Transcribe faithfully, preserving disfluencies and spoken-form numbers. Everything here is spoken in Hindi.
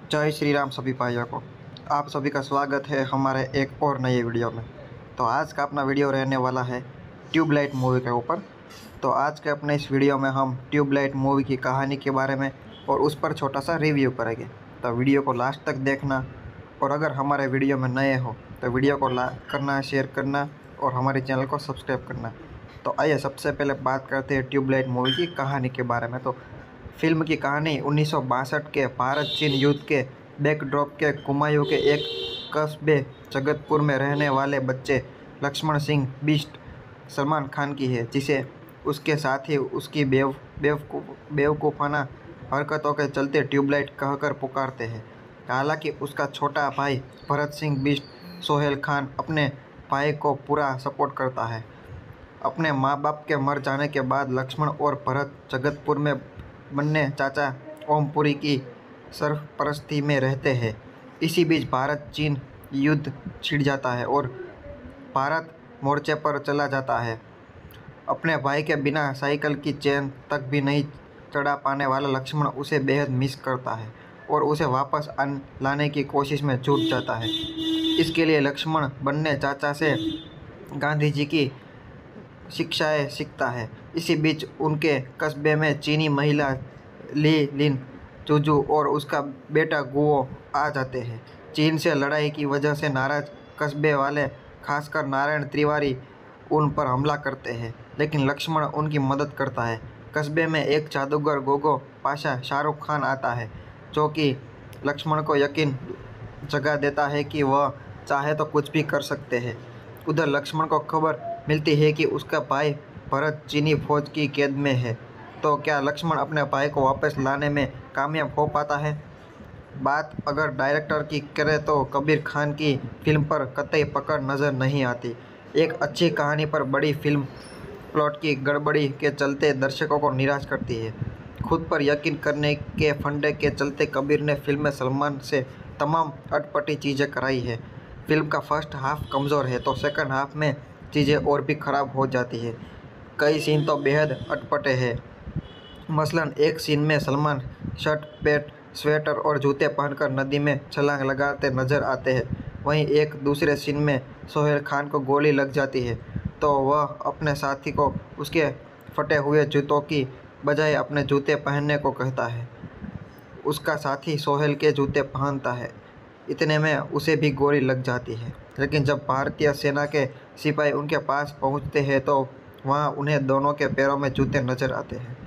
जय श्री राम सभी भाइयों को। आप सभी का स्वागत है हमारे एक और नए वीडियो में। तो आज का अपना वीडियो रहने वाला है ट्यूबलाइट मूवी के ऊपर। तो आज के अपने इस वीडियो में हम ट्यूबलाइट मूवी की कहानी के बारे में और उस पर छोटा सा रिव्यू करेंगे। तो वीडियो को लास्ट तक देखना, और अगर हमारे वीडियो में नए हो तो वीडियो को लाइक करना, शेयर करना और हमारे चैनल को सब्सक्राइब करना। तो आइए सबसे पहले बात करते हैं ट्यूबलाइट मूवी की कहानी के बारे में। तो फिल्म की कहानी उन्नीस सौ बासठ के भारत चीन युद्ध के बैकड्रॉप के कुमायूं के एक कस्बे जगतपुर में रहने वाले बच्चे लक्ष्मण सिंह बिष्ट सलमान खान की है, जिसे उसके साथी उसकी बेव बेवकूफ बेवकूफ़ाना हरकतों के चलते ट्यूबलाइट कहकर पुकारते हैं। हालांकि उसका छोटा भाई भरत सिंह बिष्ट सोहेल खान अपने भाई को पूरा सपोर्ट करता है। अपने माँ बाप के मर जाने के बाद लक्ष्मण और भरत जगतपुर में बन्ने चाचा ओमपुरी की सरपरस्ती में रहते हैं। इसी बीच भारत चीन युद्ध छिड़ जाता है और भारत मोर्चे पर चला जाता है। अपने भाई के बिना साइकिल की चेन तक भी नहीं चढ़ा पाने वाला लक्ष्मण उसे बेहद मिस करता है और उसे वापस आन लाने की कोशिश में जुट जाता है। इसके लिए लक्ष्मण बन्ने चाचा से गांधी जी की शिक्षाएं सीखता है। इसी बीच उनके कस्बे में चीनी महिला ली लिन चुजू और उसका बेटा गुओ आ जाते हैं। चीन से लड़ाई की वजह से नाराज कस्बे वाले, खासकर नारायण तिवारी, उन पर हमला करते हैं, लेकिन लक्ष्मण उनकी मदद करता है। कस्बे में एक जादूगर गोगो पाशा शाहरुख खान आता है, जो कि लक्ष्मण को यकीन जगा देता है कि वह चाहे तो कुछ भी कर सकते हैं। उधर लक्ष्मण को खबर मिलती है कि उसका भाई भरत चीनी फौज की कैद में है। तो क्या लक्ष्मण अपने भाई को वापस लाने में कामयाब हो पाता है? बात अगर डायरेक्टर की करें तो कबीर खान की फिल्म पर कतई पकड़ नज़र नहीं आती। एक अच्छी कहानी पर बड़ी फिल्म प्लॉट की गड़बड़ी के चलते दर्शकों को निराश करती है। खुद पर यकीन करने के फंडे के चलते कबीर ने फिल्म में सलमान से तमाम अटपटी चीज़ें कराई है। फिल्म का फर्स्ट हाफ कमज़ोर है तो सेकंड हाफ में चीज़ें और भी ख़राब हो जाती है। कई सीन तो बेहद अटपटे हैं। मसलन एक सीन में सलमान शर्ट पैंट स्वेटर और जूते पहनकर नदी में छलांग लगाते नजर आते हैं। वहीं एक दूसरे सीन में सोहेल खान को गोली लग जाती है तो वह अपने साथी को उसके फटे हुए जूतों की बजाय अपने जूते पहनने को कहता है। उसका साथी सोहेल के जूते पहनता है, इतने में उसे भी गोली लग जाती है। लेकिन जब भारतीय सेना के सिपाही उनके पास पहुंचते हैं तो वहां उन्हें दोनों के पैरों में जूते नजर आते हैं।